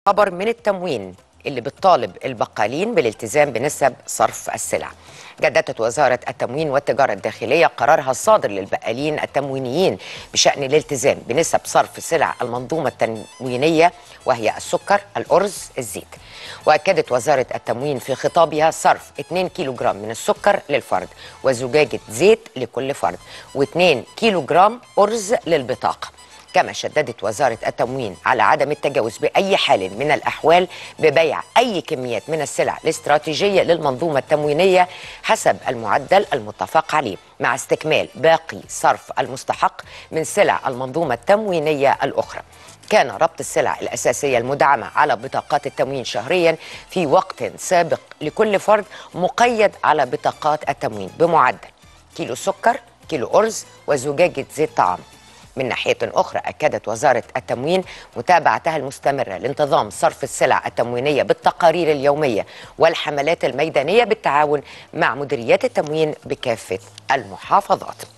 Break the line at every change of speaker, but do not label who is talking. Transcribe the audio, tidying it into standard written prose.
خبر من التموين اللي بتطالب البقالين بالالتزام بنسب صرف السلع. جددت وزارة التموين والتجارة الداخلية قرارها الصادر للبقالين التموينيين بشأن الالتزام بنسب صرف سلع المنظومة التموينية، وهي السكر، الأرز، الزيت. وأكدت وزارة التموين في خطابها صرف 2 كيلوغرام من السكر للفرد، وزجاجة زيت لكل فرد، و2 كيلوغرام أرز للبطاقة. كما شددت وزارة التموين على عدم التجاوز بأي حال من الأحوال ببيع أي كميات من السلع الاستراتيجية للمنظومة التموينية حسب المعدل المتفق عليه، مع استكمال باقي صرف المستحق من سلع المنظومة التموينية الأخرى. كان ربط السلع الأساسية المدعمة على بطاقات التموين شهريا في وقت سابق لكل فرد مقيد على بطاقات التموين بمعدل كيلو سكر، كيلو أرز، وزجاجة زيت طعام. من ناحية أخرى، أكدت وزارة التموين متابعتها المستمرة لانتظام صرف السلع التموينية بالتقارير اليومية والحملات الميدانية بالتعاون مع مديريات التموين بكافة المحافظات.